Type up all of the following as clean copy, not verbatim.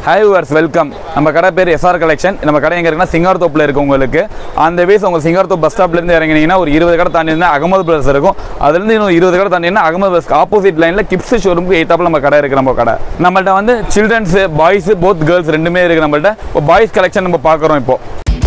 Hi viewers, welcome. நம்ம கடை பேர் SR Collection. நம்ம கடை எங்க இருக்குன்னா சிங்காரத்தோப்புல இருக்கு உங்களுக்கு. அந்த வேஸ் உங்க சிங்காரத்தோப்பு பஸ் ஸ்டாப்ல இருந்து இறங்கினீங்கன்னா ஒரு 20 கடை தாண்டி இருந்தா அகமது பிரதர்ஸ் இருக்கும். அதுல இருந்து இன்னும் 20 கடை தாண்டினா அகமது பிரதர்ஸ் ஆப்போசிட் லைன்ல கிப்ஸ் ஷோரூமுக்கு எய்தாப்ல நம்ம கடை இருக்கு நம்ம கடை. நம்மள்ட்ட வந்து சில்ட்ரன்ஸ், பாய்ஸ், both girls ரெண்டுமே இருக்கு நம்மள்ட்ட. இப்போ பாய்ஸ் கலெக்ஷன் நம்ம பார்க்கறோம் இப்போ.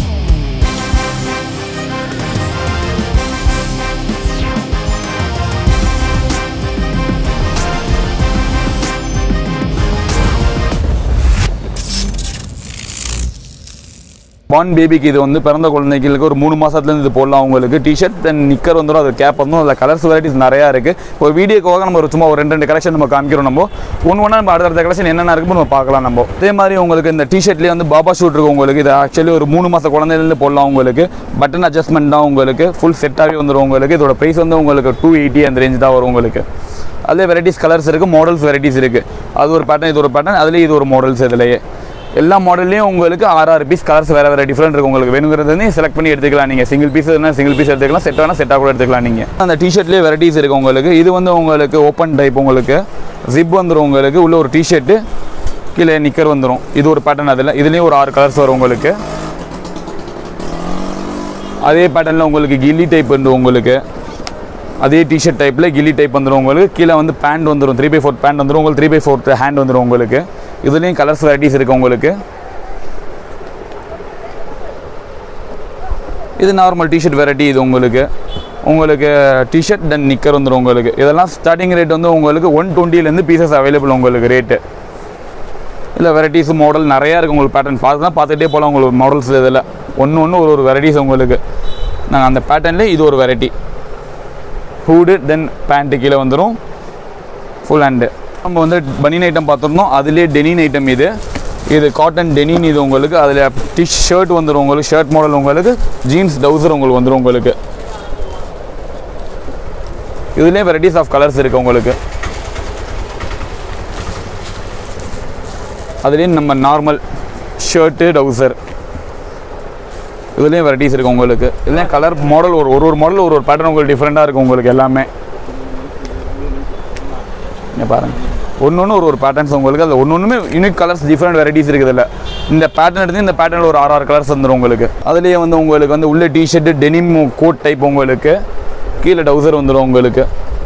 Born baby இது வந்து பிறந்த குழந்தைகளுக்கு ஒரு 3 மாசத்துல இருந்து இது போடலாம் உங்களுக்கு டி-ஷர்ட் தென் நிக்கர் வந்துரும் அது கேப் வந்துரும் அதுல கலர்ஸ் வெரைட்டிஸ் நிறைய இருக்கு ஒரு வீடியோக்காக நம்ம ஒரு சும்மா ஒரு ரெண்டு கலெக்ஷன் நம்ம காமிக்கிறோம் நம்ம ஒவ்வொண்ணா நம்ம அடுத்த கலெக்ஷன் என்னென்ன இருக்குன்னு நம்ம பார்க்கலாம் நம்ம அதே மாதிரி உங்களுக்கு இந்த டி-ஷர்ட்லயே வந்து பாபா ஷூட் இருக்கு உங்களுக்கு இது एक्चुअली ஒரு 3 மாச குழந்தையில இருந்து போடலாம் உங்களுக்கு பட்டன் அட்ஜஸ்ட்மென்ட் தான் உங்களுக்கு ஃபுல் செட்டாவே வந்துரும் உங்களுக்கு இதோட பிரைஸ் வந்து உங்களுக்கு 280 அந்த ரேஞ்ச் தான் வரும் உங்களுக்கு அதுல வெரைட்டிஸ் கலர்ஸ் இருக்கு மாடல்ஸ் வெரைட்டிஸ் இருக்கு அது ஒரு பேட்டர்ன் இது ஒரு பேட்டர்ன் அதுல இது ஒரு மாடல்ஸ் இதுலயே எல்லா மாடல்லையும் உங்களுக்கு 6 பீஸ் கலர்ஸ் வேற டிஃபரெண்ட் இருக்கு உங்களுக்கு வேணுங்கிறது வந்து செலக்ட் பண்ணி எடுத்துக்கலாம் நீங்க சிங்கிள் பீஸ் வேணா சிங்கிள் பீஸ் எடுத்துக்கலாம் செட் வேணா செட்டா கூட எடுத்துக்கலாம் நீங்க அந்த டி-ஷர்ட்லயே வெரைட்டிஸ் இருக்கு உங்களுக்கு இது வந்து உங்களுக்கு ஓபன் டைப் உங்களுக்கு ஜிப் வந்துரும் உங்களுக்கு உள்ள ஒரு டி-ஷர்ட் கீழ நிக்கர் வந்துரும் இது ஒரு பேட்டர்ன் அதுல இதுலயே ஒரு 6 கலர்ஸ் வரும் உங்களுக்கு அதே பேட்டர்ன்ல உங்களுக்கு கில்லி டைப் வந்து உங்களுக்கு அதே டி-ஷர்ட் டைப்ல கில்லி டைப் வந்துரும் உங்களுக்கு கீழ வந்து பேண்ட் வந்துரும் 3/4 பேண்ட் வந்துரும் உங்களுக்கு 3/4 ஹேண்ட் வந்துரும் உங்களுக்கு இதுலயும் கலர்ஸ் வெரைட்டிஸ் இருக்கு உங்களுக்கு இது நார்மல் டி-ஷர்ட் வெரைட்டி இது உங்களுக்கு டி-ஷர்ட் தென் நிக்கர் வந்துரும் உங்களுக்கு இதெல்லாம் ஸ்டார்டிங் ரேட் வந்து உங்களுக்கு 120 ல இருந்து பீசஸ் அவைலபிள் உங்களுக்கு ரேட் இல்ல வெரைட்டிஸ் மாடல் நிறைய இருக்கு உங்களுக்கு பேட்டர்ன் பார்த்துட்டே போலாம் உங்களுக்கு மாடல்ஸ் இதெல்லாம் ஒன்னு ஒரு வெரைட்டிஸ் உங்களுக்கு நாங்க அந்த பேட்டர்ன்ல இது ஒரு வெரைட்டி ஹூட் தென் பேண்ட் கீழ வந்துரும் ஃபுல் ஹேண்ட் நம்ம வந்து பனியன் ஐட்டம் பார்த்துறோம் அதுலயே டெனின் ஐட்டம் இது காட்டன் டெனின் இது உங்களுக்கு அதுல டி-ஷர்ட் வந்துரும் உங்களுக்கு ஷர்ட் மாடல் உங்களுக்கு ஜீன்ஸ் டவுசர் உங்களுக்கு வந்துரும் உங்களுக்கு இதுலயே வெரைட்டிஸ் ஆஃப் கலர்ஸ் இருக்கு உங்களுக்கு அதுலயே நம்ம நார்மல் ஷர்ட் டவுசர் இதுலயே வெரைட்டிஸ் இருக்கு உங்களுக்கு இதுல கலர் மாடல் ஒரு மாடல் ஒரு பேட்டர்ன் உங்களுக்கு டிஃபரெண்டா இருக்கு உங்களுக்கு எல்லாமே இங்க பாருங்க ஒவ்வொன்னு ஒரு பேட்டர்ன்ஸ் உங்களுக்கு அது ஒவ்வொண்ணுமே யூனிக் கலர்ஸ் டிஃபரெண்ட் வெரைட்டிஸ் இருக்குதுல இந்த பேட்டர்ன் எடுத்து இந்த பேட்டர்ன்ல ஒரு 6 கலர்ஸ் வந்துரும் உங்களுக்கு அதுலயே வந்து உங்களுக்கு வந்து உள்ள டி-ஷர்ட் டெனிம் கோட் டைப் உங்களுக்கு கீழ டவுசர் வந்துரும் உங்களுக்கு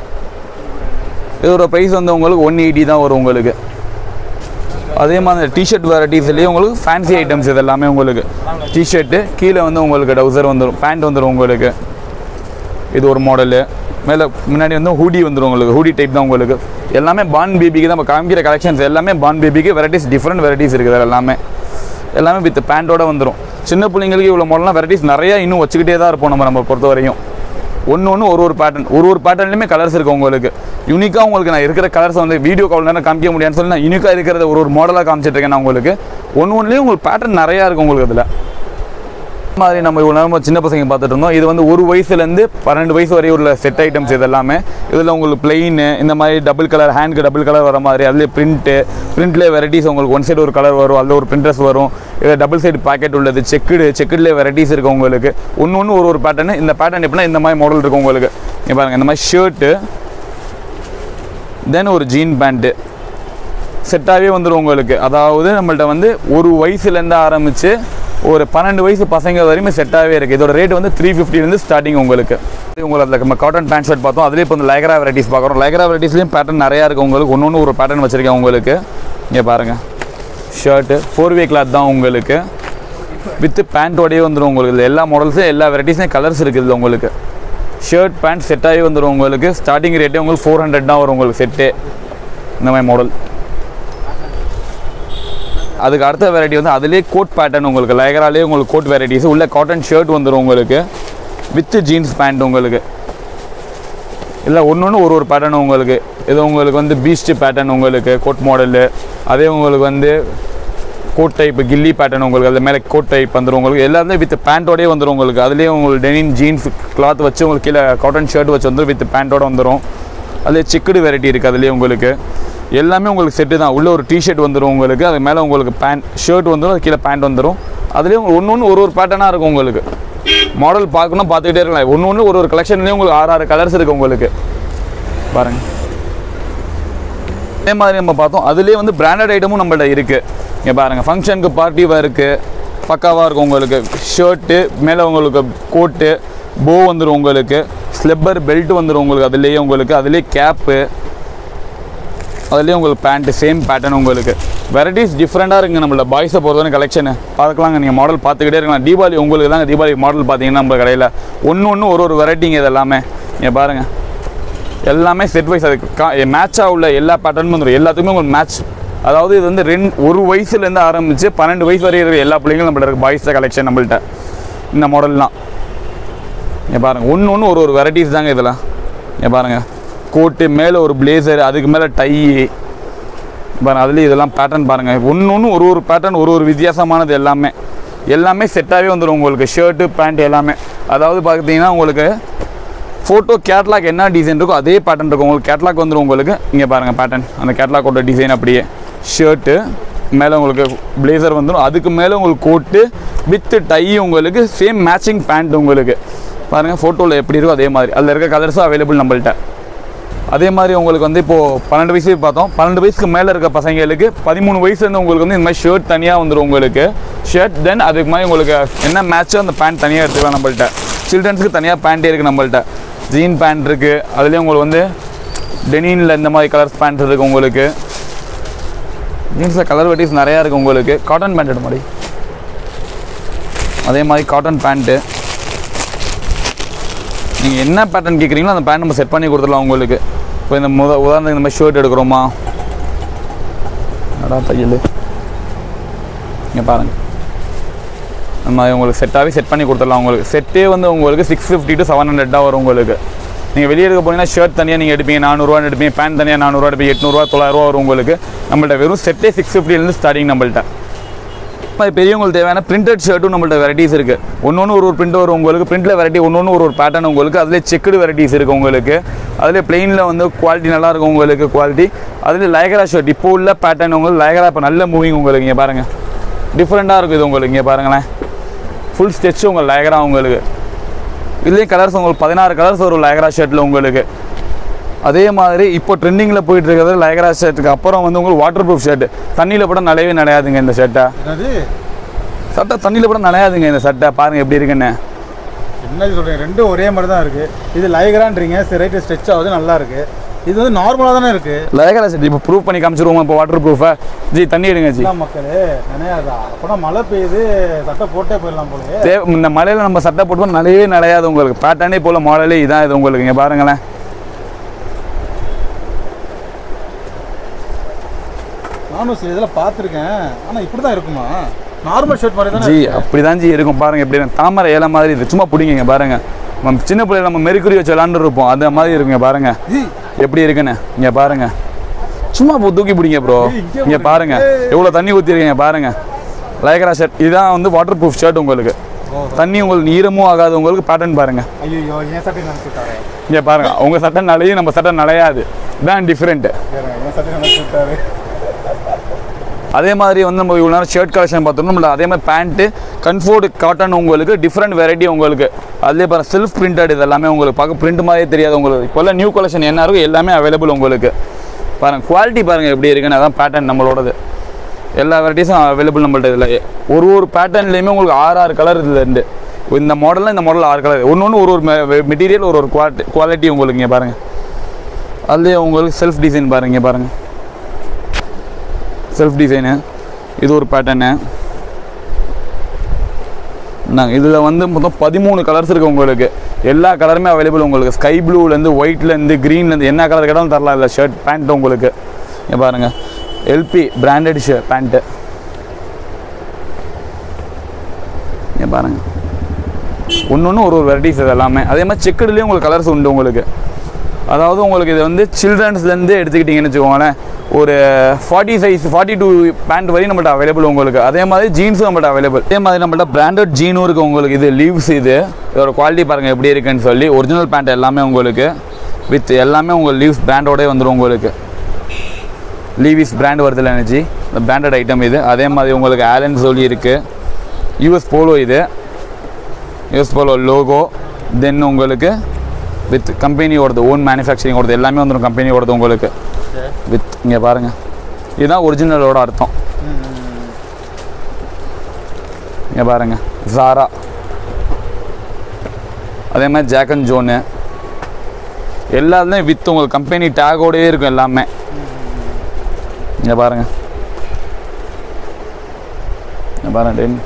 இதோட பிரைஸ் வந்து உங்களுக்கு 180 தான் வரும் உங்களுக்கு அதே மாதிரி டி-ஷர்ட் வெரைட்டிஸ்லயே உங்களுக்கு ஃபேன்சி ஐட்டம்ஸ் இதெல்லாம் உங்களுக்கு டி-ஷர்ட் கீழ வந்து உங்களுக்கு டவுசர் வந்துரும் பேண்ட் வந்துரும் உங்களுக்கு இது ஒரு மாடல் மேல முன்னாடி வந்து ஹூடி வந்துரும் உங்களுக்கு ஹூடி டைப் தான் உங்களுக்கு எல்லாமே பான் பேபிக்கு தான் நம்ம காமிக்கிற கலெக்ஷன்ஸ் எல்லாமே பான் பேபிக்கு வெரைட்டிஸ் டிஃபரெண்ட் வெரைட்டிஸ் இருக்குது எல்லாமே வித் பேண்டோட வந்துரும் சின்ன பிள்ளைங்களுக்கு இவ்வளவு மாடல்லாம் வெரைட்டிஸ் நிறைய இன்னும் வச்சுக்கிட்டே தான் இருப்போம் நம்ம பொறுத்த வரையும் ஒன்னு ஒரு பேட்டர்ன் ஒரு பேட்டர்ன்லயுமே கலர்ஸ் இருக்கு உங்களுக்கு யூனிக்கா உங்களுக்கு நான் இருக்கிற கலர்ஸ் வந்து வீடியோ கால் நேரம் காமிக்க முடியாதுன்னு சொல்லி நான் யூனிக்கா இருக்கிறத ஒரு மாடலா காமிச்சிட்டு இருக்கேன் நான் உங்களுக்கு ஒன்னுலயும் உங்களுக்கு பேட்டர்ன் நிறைய இருக்கு உங்களுக்கு அதுல மாதிரி நம்ம இவ்வளவு நேரம் சின்ன பசங்க பார்த்துட்டு இருந்தோம் இது வந்து 1 வயசுல இருந்து 12 வயசு வரை உள்ள செட் ஐட்டம்ஸ் இதெல்லாமே இதுல உங்களுக்கு பிளைன் இந்த மாதிரி டபுள் கலர் ஹேண்ட்க்கு டபுள் கலர் வர மாதிரி அதுல பிரிண்ட்ல வெரைட்டிஸ் உங்களுக்கு ஒன் சைடு ஒரு கலர் வரும் அதுல ஒரு பிரிண்டர்ஸ் வரும் இது டபுள் சைடு பாக்கெட் உள்ளது செக்குடுல வெரைட்டிஸ் இருக்கு உங்களுக்கு ஒன்னு ஒரு பேட்டர்ன் இந்த பேட்டர்ன் எப்படின்னா இந்த மாதிரி மாடல் இருக்கு உங்களுக்கு இங்க பாருங்க இந்த மாதிரி ஷர்ட் தென் ஒரு ஜீன் பேண்ட் செட்டாவே வந்துரும் உங்களுக்கு அதாவது நம்மள்ட்ட வந்து 1 வயசுல இருந்து ஆரம்பிச்சு ஒரு 12 வயசு பசங்க வரையுமே செட்டாவே இருக்கு இதோட ரேட் வந்து 350 இருந்து ஸ்டார்டிங் உங்களுக்கு நம்ம காட்டன் பேண்ட் ஷர்ட் பார்த்தோம் அதுலயே இப்போ லைக்ரா வெரைட்டிஸ் பார்க்குறோம் லைக்ரா வெரைட்டிஸ்லயும் பேட்டர்ன் நிறைய இருக்கு உங்களுக்கு ஒன்னு ஒரு பேட்டர்ன் வச்சிருக்கேன் உங்களுக்கு இங்க பாருங்க ஷர்ட் 4-வே கிளாத் தான் உங்களுக்கு வித் பேண்டோடயே வந்துரும் உங்களுக்கு எல்லா மாடல்ஸும் எல்லா வெரைட்டிஸும் கலர்ஸ் இருக்கு இதுல உங்களுக்கு ஷர்ட் பேண்ட் செட்டாவே வந்துரும் உங்களுக்கு ஸ்டார்டிங் ரேட்டே உங்களுக்கு 400 தான் வரும் உங்களுக்கு செட்டே இந்த மாதிரி மாடல் அதுக்கு அடுத்த வெரைட்டி வந்து அதுலயே கோட் பேட்டர்ன் உங்களுக்கு லைக்ராலயே உங்களுக்கு கோட் வெரைட்டிஸ் உள்ள காட்டன் ஷர்ட் வந்துரும் உங்களுக்கு வித் ஜீன்ஸ் பேண்ட் உங்களுக்கு இல்ல ஒன்னு ஒரு பேட்டர்ன் உங்களுக்கு இது உங்களுக்கு வந்து பீஸ்ட் பேட்டர்ன் உங்களுக்கு கோட் மாடல் அதே உங்களுக்கு வந்து கோட் டைப் கில்லி பேட்டர்ன் உங்களுக்கு அதுல மேல கோட் டைப் வந்துரும் உங்களுக்கு எல்லாமே வித் பேண்டோடயே வந்துரும் உங்களுக்கு அதுலயே உங்களுக்கு டெனிம் ஜீன்ஸ் கிளாத் வச்சு உங்களுக்கு கீழ காட்டன் ஷர்ட் வச்சு வந்து வித் பேண்டோட வந்துரும் அதுல செக்குடு வெரைட்டி இருக்கு அதுலயே உங்களுக்கு எல்லாமே உங்களுக்கு செட் தான் உள்ள ஒரு டி-ஷர்ட் வந்துரும் உங்களுக்கு அது மேல உங்களுக்கு பேண்ட் ஷர்ட் வந்துரும் கீழ பேண்ட் வந்துரும் அதுலயே ஒன்னு ஒரு பேட்டர்னா இருக்கும் உங்களுக்கு மாடல் பார்க்கணும் பார்த்துட்டே இருக்கலாம் ஒன்னு ஒரு கலெக்ஷன்லயே உங்களுக்கு 6 கலர்ஸ் இருக்கு உங்களுக்கு பாருங்க அதே மாதிரி நம்ம பார்த்தோம் அதுலேயே வந்து பிராண்டட் ஐட்டமும் நம்மள்ட்ட இருக்குது. இங்கே பாருங்கள் ஃபங்க்ஷனுக்கு பார்ட்டி வேருக்கு பக்காவாக இருக்கும் உங்களுக்கு. ஷர்ட்டு மேலே உங்களுக்கு கோட்டு போ வந்துடும் உங்களுக்கு. ஸ்லெப்பர் பெல்ட் வந்துடும் உங்களுக்கு. அதுலேயே உங்களுக்கு அதுலேயே கேப்பு அதுலேயே உங்களுக்கு பேண்ட்டு சேம் பேட்டர்ன் உங்களுக்கு. வெரைட்டிஸ் டிஃப்ரெண்ட்டாக இருக்குங்க நம்மளோட பாய்ஸை பொறுத்தவரை கலெக்ஷனு பார்க்கலாங்க. நீங்கள் மாடல் பார்த்துக்கிட்டே இருக்கலாம். தீபாவளி உங்களுக்கு தாங்க தீபாவளி மாடல் பார்த்தீங்கன்னா நம்ம கடையில் ஒன்று ஒரு வெரைட்டிங்க. இது எல்லாமே இங்கே பாருங்கள் எல்லாமே செட் வைஸ் அதுக்கு மேட்சாக உள்ள எல்லா பேட்டர்னும் வந்துடும். எல்லாத்துக்குமே உங்களுக்கு மேட்ச். அதாவது இது வந்து ஒரு வயசுலேருந்து ஆரம்பித்து 12 வயசு வரை இருக்கிற எல்லா பிள்ளைங்களும் நம்மள்ட்ட இருக்குது பாய்ஸை கலெக்ஷன் நம்மள்ட்ட இந்த மாடல்லாம். இங்கே பாருங்கள் ஒன்று ஒரு வெரைட்டிஸ் தாங்க இதெல்லாம். இங்கே பாருங்கள் கோட்டு மேலே ஒரு பிளேசர் அதுக்கு மேலே டை பாருங்கள். அதுலேயும் இதெல்லாம் பேட்டர்ன் பாருங்கள். ஒன்று ஒரு பேட்டர்ன் ஒரு வித்தியாசமானது. எல்லாமே செட்டாகவே வந்துடும் உங்களுக்கு. ஷர்ட்டு பேண்ட் எல்லாமே. அதாவது பார்த்தீங்கன்னா உங்களுக்கு ஃபோட்டோ கேட்லாக் என்ன டிசைன் இருக்கோ அதே பேட்டர்ன் இருக்கும் உங்களுக்கு. கேட்லாக் வந்துடும் உங்களுக்கு. இங்கே பாருங்கள் பேட்டர்ன் அந்த கேட்லாக்கோட டிசைன் அப்படியே. ஷர்ட்டு மேலே உங்களுக்கு பிளேசர் வந்துடும். அதுக்கு மேலே உங்களுக்கு கோட்டு வித்து டை உங்களுக்கு சேம் மேட்சிங் பேண்ட் உங்களுக்கு. பாருங்கள் ஃபோட்டோவில் எப்படி இருக்கோ அதே மாதிரி அதில் இருக்க கலர்ஸும் அவைலபிள் நம்மள்ட்ட. அதே மாதிரி உங்களுக்கு வந்து இப்போது 12 வயசு பார்த்தோம். 12 வயசுக்கு மேலே இருக்க பசங்களுக்கு 13 வயசுலேருந்து உங்களுக்கு வந்து இந்த மாதிரி ஷர்ட் தனியாக வந்துடும் உங்களுக்கு. ஷர்ட் தென் அதுக்கு மாதிரி உங்களுக்கு என்ன மேட்ச்சோ அந்த பேண்ட் தனியாக எடுத்துக்கலாம் நம்மள்ட்ட. சில்ட்ரன்ஸுக்கு தனியாக பேண்ட்டே இருக்குது நம்மள்ட்ட. ஜீன் பேண்ட் இருக்குது. அதுலேயும் உங்களுக்கு வந்து டெனினில் இந்த மாதிரி கலர்ஸ் பேண்ட் இருக்குது உங்களுக்கு. ஜீன்ஸில் கலர் வெரைட்டிஸ் நிறையா இருக்குது உங்களுக்கு. காட்டன் பேண்ட் எடுத்து மாதிரி அதே மாதிரி காட்டன் பேண்ட்டு நீங்கள் என்ன பேட்டர்ன் கேட்குறீங்களோ அந்த பேண்ட் நம்ம செட் பண்ணி கொடுத்துடலாம் உங்களுக்கு. இப்போ இந்த உதாரணத்துக்கு இந்த மாதிரி ஷர்ட் எடுக்கிறோமா தையல் இங்கே பாருங்கள் அந்த மாதிரி உங்களுக்கு செட்டாகவே செட் பண்ணி கொடுத்துடலாம் உங்களுக்கு. செட்டே வந்து உங்களுக்கு 650 to 700 வரும் உங்களுக்கு. நீங்கள் வெளியே எடுக்க போனீங்கன்னா ஷர்ட் தனியாக நீங்கள் எடுப்பீங்க 400 எடுப்பீங்க. பேண்ட் தனியாக 400 எடுப்பீங்க. 800 900 வரும் உங்களுக்கு. நம்மள்ட்ட வெறும் செட்டே 650 ஸ்டார்டிங் நம்மள்ட்ட. இப்போ பெரியவங்களுக்கு தேவையான பிரிண்டட் ஷர்ட்டும் நம்மள்ட்ட வெரைட்டிஸ் இருக்குது. ஒன்று ஒரு பிரிண்ட் வரும் உங்களுக்கு. பிரிண்டில் வெரைட்டி ஒன்று ஒரு பேட்டர்ன் உங்களுக்கு. அதிலே செக்குடு வெரைட்டிஸ் இருக்குது உங்களுக்கு. அதிலே பிளெயினில் வந்து குவாலிட்டி நல்லாயிருக்கும் உங்களுக்கு. குவாலிட்டி அதில் லைக்ரா ஷர்ட் இப்போ உள்ள பேட்டர்ன் உங்களுக்கு. லைக்ரா இப்போ நல்ல மூவிங் உங்களுக்கு. இங்கே பாருங்கள் டிஃப்ரெண்ட்டாக இருக்குது இது உங்களுக்கு. இங்கே பாருங்களேன் ஃபுல் ஸ்டெச் உங்களுக்கு லைக்ரா உங்களுக்கு. இதுலேயும் கலர்ஸ் உங்களுக்கு 16 கலர்ஸ் வரும் லைக்ரா ஷர்ட்டில் உங்களுக்கு. அதே மாதிரி இப்போ ட்ரெண்டிங்கில் போயிட்டு இருக்கிறது லைக்ரா ஷர்ட்டுக்கு அப்புறம் வந்து உங்களுக்கு வாட்டர் ப்ரூஃப் ஷர்ட்டு. தண்ணியில் கூட நனையவே நனையாதுங்க இந்த சட்டை. தண்ணியில் கூட நனையாதுங்க இந்த சட்டை. பாருங்கள் எப்படி இருக்குன்னு. என்ன சொல்கிறீங்க? ரெண்டும் ஒரே மாதிரி தான் இருக்குது. இது லைக்ரான்றீங்க சரி ரைட்டு ஸ்ட்ரெச் ஆகுது நல்லா இருக்குது. இது வந்து நார்மலாக தானே இருக்குது லைக்ரா ஷர்ட். இப்போ ப்ரூஃப் பண்ணி காமிச்சிருவோம். இப்போ வாட்டர் ப்ரூஃபை ஜி தண்ணி எடுங்க ஜி. மக்களே நனையாதா? அப்போனா மழை பெய்யுது சட்டை போட்டே போயிடலாம் போல. இந்த மழையில் நம்ம சட்டை போட்டு நனையவே நனையாது உங்களுக்கு. பேட்டர்னே போல் மாடலே இதான் இது உங்களுக்கு. இங்கே பாருங்களேன் நானும் சரி இதெல்லாம் பார்த்துருக்கேன். ஆனால் இப்படி தான் இருக்குமா? நார்மல் ஷர்ட் மாதிரி தான் ஜி. அப்படி தான் ஜி இருக்கும். பாருங்கள் எப்படி தாமரை இலை மாதிரி இது சும்மா பிடிங்க பாருங்கள். நம்ம சின்ன பிள்ளைல நம்ம மெருக்குரி வச்சு விளாண்டுருப்போம் அந்த மாதிரி இருக்குங்க. பாருங்கள் எப்படி இருக்குன்னு. இங்கே பாருங்கள் சும்மா தூக்கி பிடிங்க ப்ரோ. இங்கே பாருங்கள் எவ்வளோ தண்ணி ஊற்றிருக்கீங்க பாருங்கள். லைக்ரா ஷர்ட் இதுதான் வந்து வாட்டர் ப்ரூஃப் ஷர்ட் உங்களுக்கு. தண்ணி உங்களுக்கு ஈரமும் ஆகாது உங்களுக்கு. பேட்டர்ன் பாருங்கள். ஐயோ என் சட்டை நினைச்சுட்டாரு. இங்கே பாருங்கள் உங்கள் சட்டை நலையும் நம்ம சட்டை நலையாது. இதான் டிஃப்ரெண்ட்டு. என் சட்டை நினைச்சுட்டாரு. அதே மாதிரி வந்து நம்ம இவ்வளோ நேரம் ஷர்ட் கலெக்ஷன் பார்த்தோம்னா நம்மள அதே மாதிரி பேண்ட்டு கம்ஃபோர்ட் காட்டன் உங்களுக்கு டிஃப்ரெண்ட் வெரைட்டி உங்களுக்கு. அதிலே பாருங்கள் செல்ஃப் பிரிண்டட் இது எல்லாமே உங்களுக்கு. பார்க்க பிரிண்ட் மாதிரியே தெரியாது உங்களுக்கு. இப்போல்லாம் நியூ கலெக்ஷன் என்ன இருக்கும் எல்லாமே அவைலபிள் உங்களுக்கு. பாருங்கள் குவாலிட்டி பாருங்கள் எப்படி இருக்குன்னு. அதான் பேட்டர்ன் நம்மளோடது. எல்லா வெரைட்டிஸும் அவைலபிள் நம்மள்ட்ட. இதில் ஒரு பேட்டர்ன்லேயுமே உங்களுக்கு 6 கலர் இதுலேருந்து. இந்த மாடலில் இந்த மாடல் 6 கலர். ஒன்று ஒரு மெட்டீரியல் ஒரு குவாலிட்டி உங்களுக்கு. இங்கே பாருங்கள் அதுலேயே உங்களுக்கு செல்ஃப் டிசைன் பாருங்கள். இங்கே பாருங்கள் செல்ஃப் டிசைனு. இது ஒரு பேட்டர்னு. நாங்கள் இதில் வந்து மொத்தம் 13 கலர்ஸ் இருக்குது உங்களுக்கு. எல்லா கலருமே அவைலபிள் உங்களுக்கு. ஸ்கை ப்ளூலேருந்து ஒயிட்லேருந்து க்ரீன்லேருந்து என்ன கலர் கேட்டாலும் தரலாம் இல்லை ஷர்ட் பேண்ட்டு உங்களுக்கு. இங்கே பாருங்கள் எல்பி பிராண்டட் பேண்ட்டு. இங்கே பாருங்கள் ஒன்று ஒரு வெரைட்டிஸ் இது எல்லாமே. அதே மாதிரி செக்குடுலேயும் உங்களுக்கு கலர்ஸ் உண்டு உங்களுக்கு. அதாவது உங்களுக்கு இது வந்து சில்ட்ரன்ஸ்லேருந்து எடுத்துக்கிட்டிங்கன்னு வச்சுக்கோங்களேன். ஒரு 40 சைஸ் 42 பேண்ட் வரையும் நம்மள்ட்ட அவைலபிள் உங்களுக்கு. அதே மாதிரி ஜீன்ஸும் நம்மள்ட்ட அவைலபிள். அதே மாதிரி நம்மள்ட்ட பிராண்டட் ஜீனும் இருக்குது உங்களுக்கு. இது லீவ்ஸ். இதோட குவாலிட்டி பாருங்கள் எப்படி இருக்குன்னு சொல்லி. ஒரிஜினல் பேண்ட் எல்லாமே உங்களுக்கு வித் எல்லாமே உங்களுக்கு லீவ்ஸ் பிராண்டோடே வந்துடும் உங்களுக்கு. லீவிஸ் பிராண்ட் வருது இல்லை எனர்ஜி இந்த பிராண்டட் ஐட்டம் இது. அதே மாதிரி உங்களுக்கு ஆலன் சொல்லி இருக்குது. யூஎஸ் போலோ இது. US polo logo. தென் உங்களுக்கு வித் கம்பெனியோடது ஓன் மேனுஃபேக்சரிங்கோடது எல்லாமே வந்துடும் கம்பெனியோடது உங்களுக்கு. வித் இங்கே பாருங்கள், இதுதான் ஒரிஜினலோட அர்த்தம். இங்கே பாருங்கள், ஜாரா, அதே மாதிரி ஜாக் அண்ட் ஜோனு எல்லாத்துலேயும் வித் உங்களுக்கு கம்பெனி டேகோடயே இருக்கும் எல்லாமே. இங்கே பாருங்கள், டென்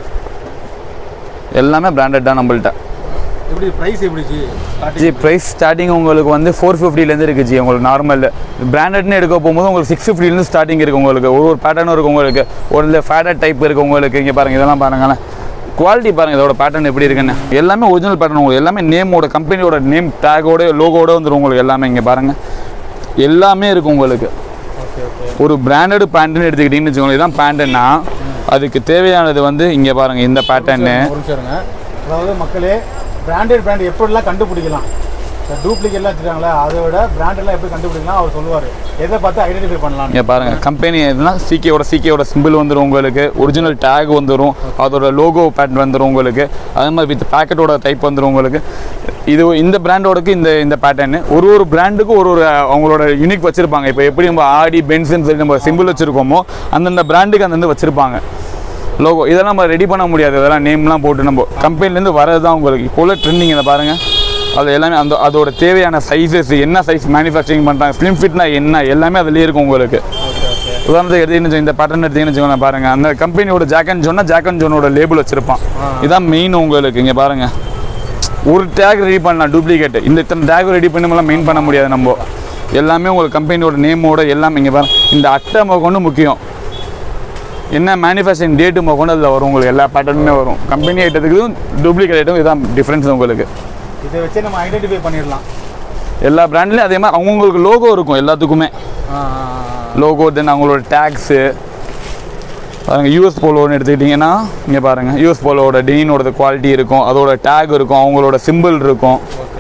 எல்லாமே பிராண்டட் தான் நம்மள்ட்ட. எப்படி ப்ரைஸ் எப்படி ஜி? ப்ரைஸ் ஸ்டார்டிங் உங்களுக்கு வந்து 450லேருந்து இருக்குது ஜி. உங்களுக்கு நார்மல் பிராண்டட்னு எடுக்க போகும்போது உங்களுக்கு 650லேருந்து ஸ்டார்டிங் இருக்குது. உங்களுக்கு ஒரு பேட்டர்னும் இருக்குது. உங்களுக்கு ஒரு ஃபேடட் டைப் இருக்குது உங்களுக்கு. இங்கே பாருங்கள், இதெல்லாம் பாருங்களேன், குவாலிட்டி பாருங்கள், இதோட பேட்டர்ன் எப்படி இருக்குன்னு. எல்லாமே ஒரிஜினல் பேட்டர்ன். உங்களுக்கு எல்லாமே நேமோட கம்பெனியோட நேம் டேகோட லோகோட வந்துடும் உங்களுக்கு எல்லாமே. இங்கே பாருங்கள், எல்லாமே இருக்கும் உங்களுக்கு. ஒரு பிராண்டட் பேண்ட்டுன்னு எடுத்துக்கிட்டிங்கன்னு வச்சுக்கோங்க, இதுதான் பேண்ட்டுன்னா அதுக்கு தேவையானது வந்து இங்கே பாருங்கள் இந்த பேட்டர்னு. அதாவது மக்களே பிராண்ட் எப்படிலாம் கண்டுபிடிக்கலாம், டூப்ளிகேட்லாம் வச்சுருக்காங்களா, அதோட பிராண்டெல்லாம் எப்படி கண்டுபிடிக்கலாம் அவர் சொல்லுவார். எதை பார்த்து ஐடென்டிஃபை பண்ணலாம். இங்கே பாருங்கள், கம்பெனி எதுனா சிகேயோட சிம்பிள் வந்துடும் உங்களுக்கு. ஒரிஜினல் டேக் வந்துடும், அதோட லோகோ பேட்டர்ன் வந்துடும் உங்களுக்கு. அதே மாதிரி வித் பேக்கெட்டோட டைப் வந்துடும் உங்களுக்கு. இது இந்த பிராண்டோடக்கு இந்த பேட்டர்னு ஒரு பிராண்டுக்கும் ஒரு அவங்களோட யூனிக் வச்சுருப்பாங்க. இப்போ எப்படி நம்ம ஆடி பென்ஸ்ன்னு சொல்லி நம்ம சிம்பிள் வச்சுருக்கோமோ அந்தந்த பிராண்டுக்கு அந்தந்த வச்சுருப்பாங்க லோகோ. இதெல்லாம் நம்ம ரெடி பண்ண முடியாது. இதெல்லாம் நேம்லாம் போட்டு நம்ம கம்பெனிலேருந்து வரது தான் உங்களுக்கு இப்போ உள்ள ட்ரெண்டிங். இதை பாருங்கள், அது எல்லாமே அதோட தேவையான சைஸஸ், என்ன சைஸ் மேனுஃபேக்சரிங் பண்ணுறாங்க, ஸ்லிம் ஃபிட்னா என்ன, எல்லாமே அதுலேயே இருக்கும் உங்களுக்கு. உதாரணத்துக்கு எடுத்துக்கிட்டு இந்த பேட்டர்ன் எடுத்துக்கின்னு வச்சுக்கோங்க, பாருங்கள் அந்த கம்பெனியோட ஜாக் அண்ட் ஜோனோட லேபிள் வச்சுருப்பான். இதுதான் மெயின் உங்களுக்கு. இங்கே பாருங்கள், ஒரு டேக் ரெடி பண்ணலாம் டூப்ளிகேட். இந்த இத்தனை டேக் ரெடி பண்ணலாம் மெயின் பண்ண முடியாது நம்ம. எல்லாமே உங்களுக்கு கம்பெனியோட நேமோட எல்லாமே. இங்கே பாருங்கள், இந்த அட்டை கொண்டு முக்கியம், என்ன மேனுஃபேக்சரிங் டேட்டு கொண்டு அதில் வரும் உங்களுக்கு. எல்லா பேட்டர்னுமே வரும். கம்பெனி ஐட்டத்துக்கும் டூப்ளிகேட் ஐட்டம் இதுதான் டிஃப்ரென்ஸ் உங்களுக்கு. இதை வச்சு நம்ம ஐடென்டிஃபை பண்ணிடலாம். எல்லா பிராண்ட்லேயும் அதே மாதிரி அவங்களுக்கு லோகோ இருக்கும் எல்லாத்துக்குமே. லோகோ தென் அவங்களோட டேக்ஸு பாருங்கள். யூஎஸ் போலோன்னு எடுத்துக்கிட்டிங்கன்னா இங்கே பாருங்கள், யூஎஸ் போலோட டெனினோட குவாலிட்டி இருக்கும், அதோட டேக் இருக்கும், அவங்களோட சிம்பிள் இருக்கும்,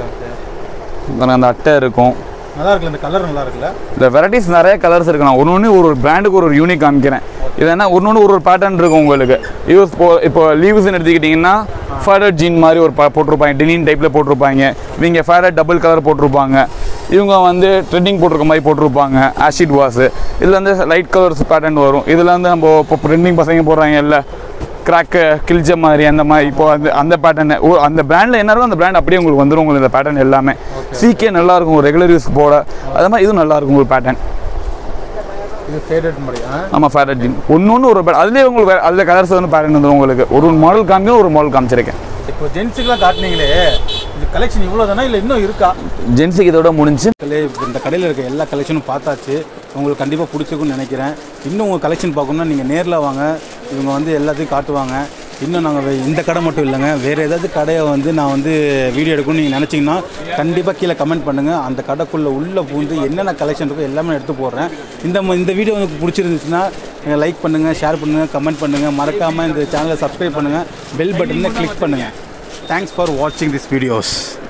அந்த அட்டை இருக்கும். நல்லா இருக்குல்ல, இந்த கலர் நல்லா இருக்குல்ல. இந்த வெரைட்டிஸ் நிறைய கலர்ஸ் இருக்கு. நான் ஒன்று ஒரு பிராண்டுக்கு ஒரு யூனிக் காமிக்கிறேன். இது என்ன ஒன்று ஒரு பேட்டர்ன் இருக்கும் உங்களுக்கு. யூஸ் இப்போ லீவ்ஸ்ன்னு எடுத்துக்கிட்டிங்கன்னா ஃபேடட் ஜீன் மாதிரி ஒரு போட்டிருப்பாங்க, டெனின் டைப்பில் போட்டிருப்பாங்க. இவங்க ஃபேடட் டபுள் கலர் போட்டிருப்பாங்க. இவங்க வந்து ட்ரெண்டிங் போட்டிருக்க மாதிரி போட்டிருப்பாங்க, ஆஷிட் வாஷு. இதில் வந்து லைட் கலர்ஸ் பேட்டர்ன் வரும். இதில் வந்து நம்ம இப்போ ட்ரெண்டிங் பசங்க போடுறாங்க இல்லை, கிராக்கு கிழிச்ச மாதிரி அந்த மாதிரி. இப்போ அந்த பேட்டர்னு அந்த பிராண்டில் என்ன இருக்கும் அந்த பிராண்ட் அப்படியே உங்களுக்கு வந்துடும். உங்களுக்கு இந்த பேட்டர்ன் எல்லாமே சீக்கே நல்லாயிருக்கும், ஒரு ரெகுலர் யூஸ் போட. அது மாதிரி இதுவும் நல்லாயிருக்கும் உங்களுக்கு பேட்டர்ன். இது ஃபேடட் மாதிரி. ஆமாம், ஃபேடட் ஜீன் ஒன்று ஒரு அதுலேயே உங்களுக்கு அதில் கலர்ஸ் வந்து பேட்டர்ன் வந்துடும் உங்களுக்கு. ஒரு மாடல் காமிக்கும், ஒரு மாடல் காமிச்சிருக்கேன். இப்போ ஜென்ஸுக்குலாம் காட்டினீங்களே, இது கலெக்ஷன் இவ்வளோ தானே இல்லை இன்னும் இருக்கா? ஜென்ஸுக்கு இதோட முடிஞ்சு. இந்த கடையில் இருக்க எல்லா கலெக்ஷனும் பார்த்தாச்சு. உங்களுக்கு கண்டிப்பாக பிடிச்சிருக்குன்னு நினைக்கிறேன். இன்னும் உங்கள் கலெக்ஷன் பார்க்கணுன்னா நீங்கள் நேரில் வாங்க, இவங்க வந்து எல்லாத்தையும் காட்டுவாங்க. இன்னும் நாங்கள் இந்த கடை மட்டும் இல்லைங்க, வேறு ஏதாவது கடையை வந்து நான் வந்து வீடியோ எடுக்கணும்னு நீங்கள் நினச்சிங்கன்னா கண்டிப்பாக கீழே கமெண்ட் பண்ணுங்கள். அந்த கடைக்குள்ளே உள்ளே பூந்து என்னென்ன கலெக்ஷன் இருக்கோ எல்லாமே எடுத்து போடுறேன். இந்த வீடியோ உங்களுக்கு பிடிச்சிருந்துச்சுன்னா லைக் பண்ணுங்கள், ஷேர் பண்ணுங்கள், கமெண்ட் பண்ணுங்கள். மறக்காமல் இந்த சேனலை சப்ஸ்கிரைப் பண்ணுங்கள், பெல் பட்டனை கிளிக் பண்ணுங்கள். தேங்க்ஸ் ஃபார் வாட்சிங் திஸ் வீடியோஸ்.